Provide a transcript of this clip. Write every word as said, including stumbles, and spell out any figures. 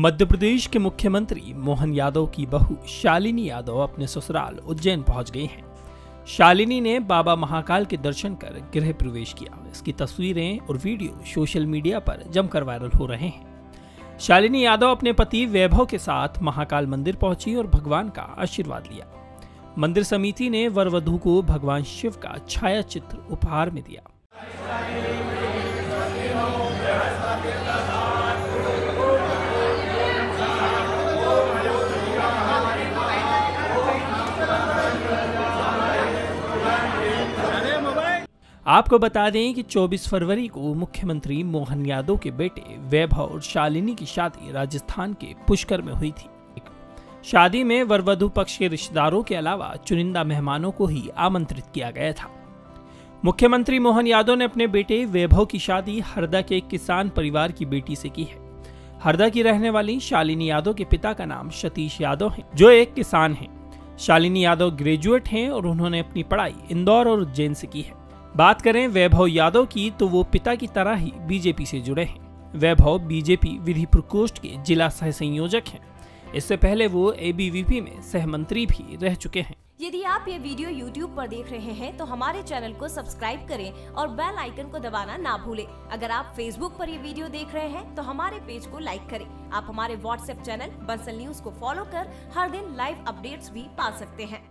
मध्य प्रदेश के मुख्यमंत्री मोहन यादव की बहू शालिनी यादव अपने ससुराल उज्जैन पहुंच गई हैं। शालिनी ने बाबा महाकाल के दर्शन कर गृह प्रवेश किया। इसकी तस्वीरें और वीडियो सोशल मीडिया पर जमकर वायरल हो रहे हैं। शालिनी यादव अपने पति वैभव के साथ महाकाल मंदिर पहुंची और भगवान का आशीर्वाद लिया। मंदिर समिति ने वर वधू को भगवान शिव का छाया चित्र उपहार में दिया। आपको बता दें कि चौबीस फरवरी को मुख्यमंत्री मोहन यादव के बेटे वैभव और शालिनी की शादी राजस्थान के पुष्कर में हुई थी। शादी में वर वधू पक्ष के रिश्तेदारों के अलावा चुनिंदा मेहमानों को ही आमंत्रित किया गया था। मुख्यमंत्री मोहन यादव ने अपने बेटे वैभव की शादी हरदा के एक किसान परिवार की बेटी से की है। हरदा की रहने वाली शालिनी यादव के पिता का नाम सतीश यादव है, जो एक किसान हैं। शालिनी यादव ग्रेजुएट हैं और उन्होंने अपनी पढ़ाई इंदौर और उज्जैन से की है। बात करें वैभव यादव की तो वो पिता की तरह ही बीजेपी से जुड़े हैं। वैभव बीजेपी विधि प्रकोष्ठ के जिला सह संयोजक हैं। इससे पहले वो एबीवीपी में सहमंत्री भी रह चुके हैं। यदि आप ये वीडियो यूट्यूब पर देख रहे हैं तो हमारे चैनल को सब्सक्राइब करें और बेल आइकन को दबाना ना भूलें। अगर आप फेसबुक पर ये वीडियो देख रहे हैं तो हमारे पेज को लाइक करें। आप हमारे व्हाट्सएप चैनल बंसल न्यूज को फॉलो कर हर दिन लाइव अपडेट्स भी पा सकते हैं।